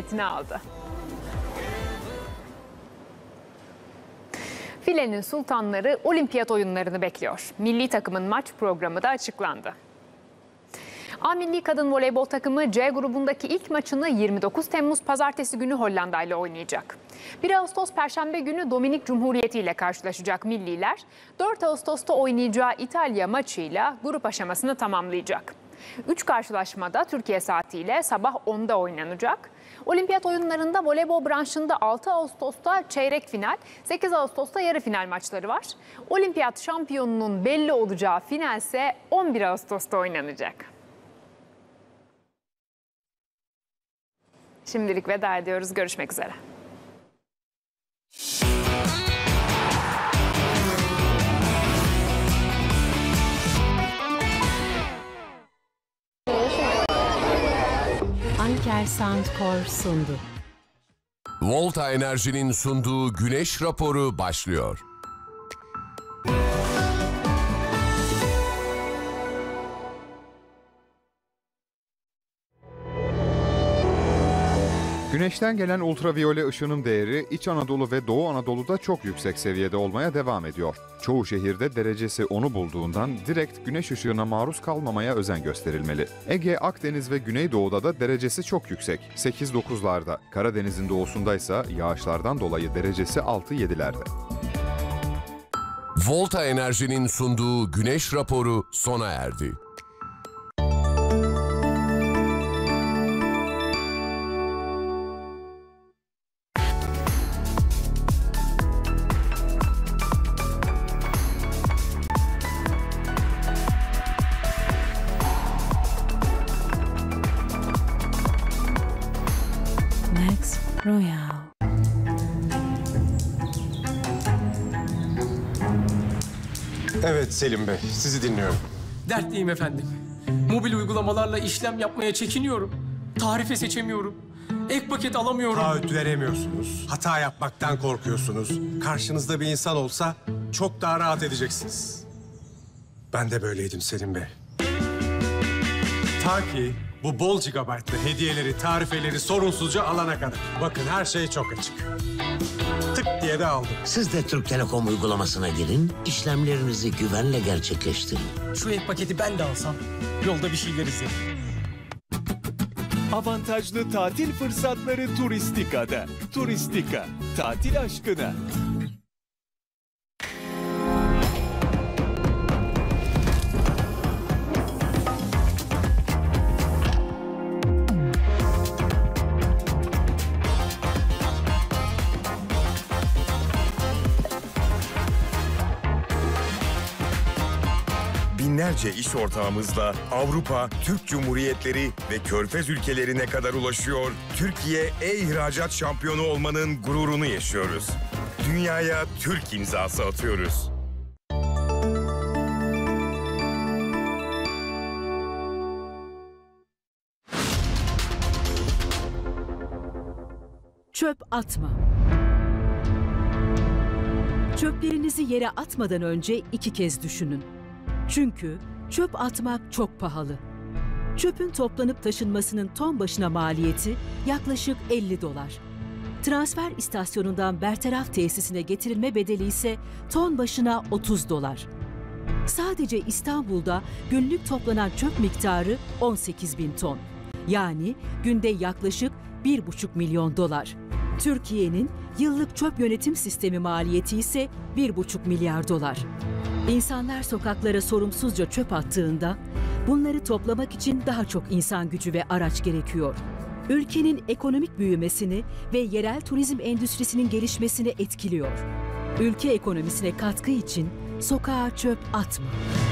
hizmetine aldı. Filenin sultanları olimpiyat oyunlarını bekliyor. Milli takımın maç programı da açıklandı. A Milli Kadın Voleybol takımı C grubundaki ilk maçını 29 Temmuz Pazartesi günü Hollanda ile oynayacak. 1 Ağustos Perşembe günü Dominik Cumhuriyeti ile karşılaşacak milliler, 4 Ağustos'ta oynayacağı İtalya maçıyla grup aşamasını tamamlayacak. 3 karşılaşmada Türkiye saatiyle sabah 10'da oynanacak. Olimpiyat oyunlarında voleybol branşında 6 Ağustos'ta çeyrek final, 8 Ağustos'ta yarı final maçları var. Olimpiyat şampiyonunun belli olacağı final ise 11 Ağustos'ta oynanacak. Şimdilik veda ediyoruz. Görüşmek üzere. Anker Soundcore sundu. Volta Enerji'nin sunduğu Güneş Raporu başlıyor. Güneşten gelen ultraviyole ışının değeri İç Anadolu ve Doğu Anadolu'da çok yüksek seviyede olmaya devam ediyor. Çoğu şehirde derecesi 10'u bulduğundan direkt güneş ışığına maruz kalmamaya özen gösterilmeli. Ege, Akdeniz ve Güneydoğu'da da derecesi çok yüksek, 8-9'larda. Karadeniz'in doğusundaysa yağışlardan dolayı derecesi 6-7'lerde. Volta Enerji'nin sunduğu Güneş Raporu sona erdi. Max Royal. Evet Selim Bey, sizi dinliyorum. Dertliyim efendim. Mobil uygulamalarla işlem yapmaya çekiniyorum. Tarife seçemiyorum. Ek paket alamıyorum. Taahhüt veremiyorsunuz. Hata yapmaktan korkuyorsunuz. Karşınızda bir insan olsa çok daha rahat edeceksiniz. Ben de böyleydim Selim Bey. Ta ki bu bol gigabaytlı hediyeleri, tarifeleri sorunsuzca alana kadar. Bakın her şey çok açık. Tık diye de aldım. Siz de Türk Telekom uygulamasına girin, işlemlerinizi güvenle gerçekleştirin. Şu ek paketi ben de alsam yolda bir şeyler izlerim. Avantajlı tatil fırsatları Turistika'da. Turistika, tatil aşkına. Binlerce iş ortağımızla Avrupa, Türk Cumhuriyetleri ve Körfez ülkelerine kadar ulaşıyor. Türkiye e-ihracat şampiyonu olmanın gururunu yaşıyoruz. Dünyaya Türk imzası atıyoruz. Çöp atma. Çöplerinizi yere atmadan önce 2 kez düşünün. Çünkü çöp atmak çok pahalı. Çöpün toplanıp taşınmasının ton başına maliyeti yaklaşık $50. Transfer istasyonundan bertaraf tesisine getirilme bedeli ise ton başına $30. Sadece İstanbul'da günlük toplanan çöp miktarı 18.000 ton. Yani günde yaklaşık $1,5 milyon. Türkiye'nin yıllık çöp yönetim sistemi maliyeti ise $1,5 milyar. İnsanlar sokaklara sorumsuzca çöp attığında bunları toplamak için daha çok insan gücü ve araç gerekiyor. Ülkenin ekonomik büyümesini ve yerel turizm endüstrisinin gelişmesini etkiliyor. Ülke ekonomisine katkı için sokağa çöp atma.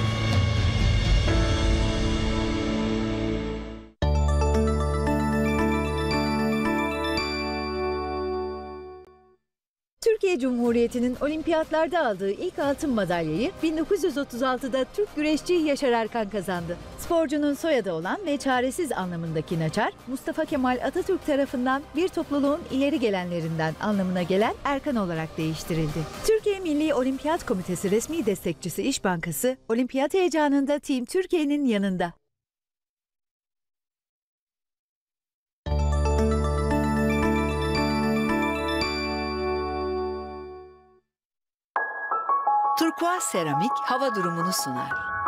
Türkiye Cumhuriyeti'nin olimpiyatlarda aldığı ilk altın madalyayı 1936'da Türk güreşçi Yaşar Erkan kazandı. Sporcunun soyadı olan ve çaresiz anlamındaki Naçar, Mustafa Kemal Atatürk tarafından bir topluluğun ileri gelenlerinden anlamına gelen Erkan olarak değiştirildi. Türkiye Milli Olimpiyat Komitesi resmi destekçisi İş Bankası, olimpiyat heyecanında Team Türkiye'nin yanında. Turkuaz Seramik hava durumunu sunar.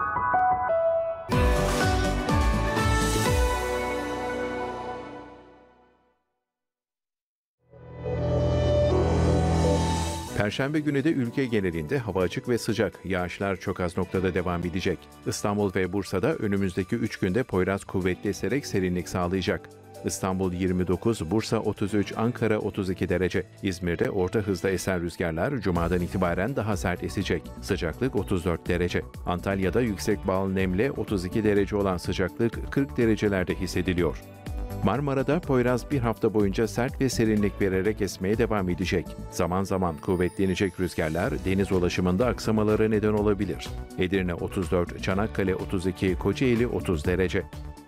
Perşembe günü de ülke genelinde hava açık ve sıcak. Yağışlar çok az noktada devam edecek. İstanbul ve Bursa'da önümüzdeki 3 günde Poyraz kuvvetli eserek serinlik sağlayacak. İstanbul 29, Bursa 33, Ankara 32 derece. İzmir'de orta hızda esen rüzgarlar Cuma'dan itibaren daha sert esecek. Sıcaklık 34 derece. Antalya'da yüksek bal nemle 32 derece olan sıcaklık 40 derecelerde hissediliyor. Marmara'da Poyraz bir hafta boyunca sert ve serinlik vererek esmeye devam edecek. Zaman zaman kuvvetlenecek rüzgarlar deniz ulaşımında aksamalara neden olabilir. Edirne 34, Çanakkale 32, Kocaeli 30 derece.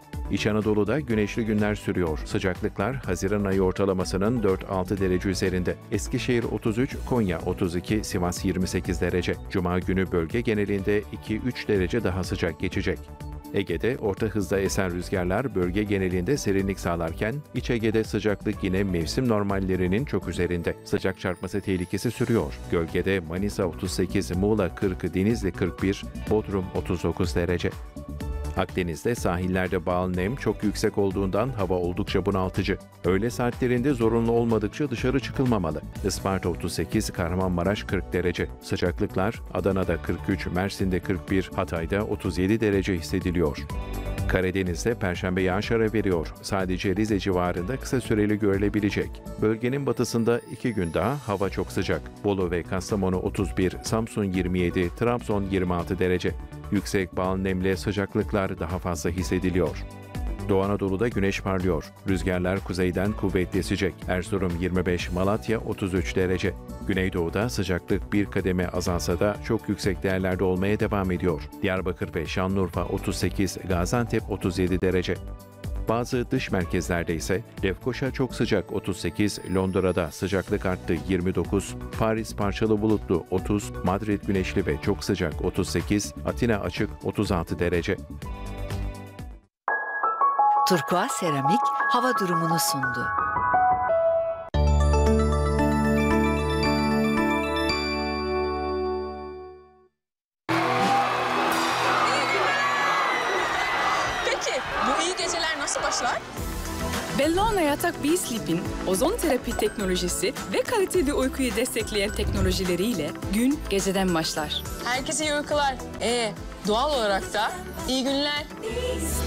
İç Anadolu'da güneşli günler sürüyor. Sıcaklıklar Haziran ayı ortalamasının 4-6 derece üzerinde. Eskişehir 33, Konya 32, Sivas 28 derece. Cuma günü bölge genelinde 2-3 derece daha sıcak geçecek. Ege'de orta hızda esen rüzgarlar bölge genelinde serinlik sağlarken İç Ege'de sıcaklık yine mevsim normallerinin çok üzerinde. Sıcak çarpması tehlikesi sürüyor. Gölgede Manisa 38, Muğla 40, Denizli 41, Bodrum 39 derece. Akdeniz'de sahillerde bağıl nem çok yüksek olduğundan hava oldukça bunaltıcı. Öğle saatlerinde zorunlu olmadıkça dışarı çıkılmamalı. Isparta 38, Kahramanmaraş 40 derece. Sıcaklıklar Adana'da 43, Mersin'de 41, Hatay'da 37 derece hissediliyor. Karadeniz'de Perşembe yağış ara veriyor. Sadece Rize civarında kısa süreli görülebilecek. Bölgenin batısında 2 gün daha hava çok sıcak. Bolu ve Kastamonu 31, Samsun 27, Trabzon 26 derece. Yüksek bağıl nemle sıcaklıklar daha fazla hissediliyor. Doğu Anadolu'da güneş parlıyor. Rüzgarlar kuzeyden kuvvetli esecek. Erzurum 25, Malatya 33 derece. Güneydoğu'da sıcaklık bir kademe azalsa da çok yüksek değerlerde olmaya devam ediyor. Diyarbakır ve Şanlıurfa 38, Gaziantep 37 derece. Bazı dış merkezlerde ise Lefkoşa çok sıcak 38, Londra'da sıcaklık arttı 29, Paris parçalı bulutlu 30, Madrid güneşli ve çok sıcak 38, Atina açık 36 derece. Turkuaz Seramik hava durumunu sundu. Peki bu iyi geceler nasıl başlar? Bellona Yatak B-Sleep'in ozon terapi teknolojisi ve kaliteli uykuyu destekleyen teknolojileriyle gün geceden başlar. Herkese iyi uykular. Doğal olarak da iyi günler.